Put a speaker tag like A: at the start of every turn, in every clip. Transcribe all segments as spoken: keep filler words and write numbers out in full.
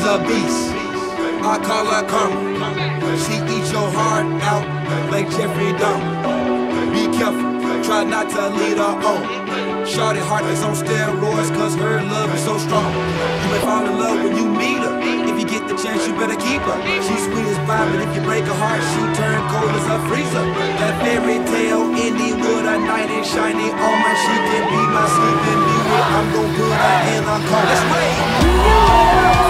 A: a beast. I call her karma. She eats your heart out like Jeffrey Dahmer. Be careful, try not to lead her on. Shorty heart is on steroids cause her love is so strong. You may fall in love when you meet her. If you get the chance, you better keep her. She's sweet as pie, but if you break her heart, she turn cold as a freezer. That fairy tale ending with a knight in shiny armor. She can be my sleeping beauty. I'm gon' put her in a car. Let's wait.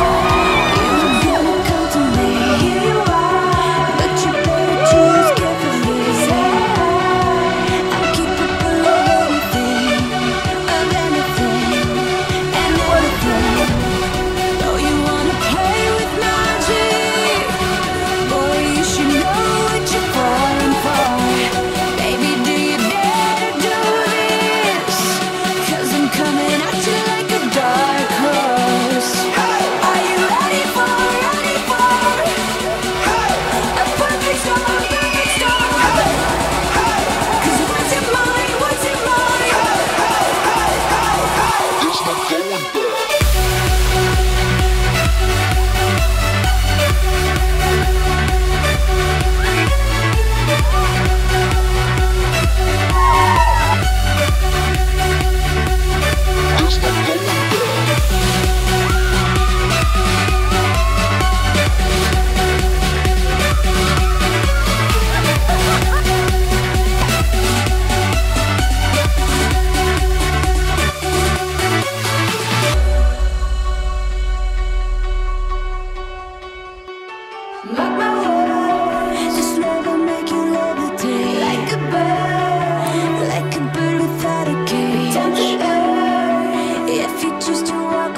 B: If you choose to walk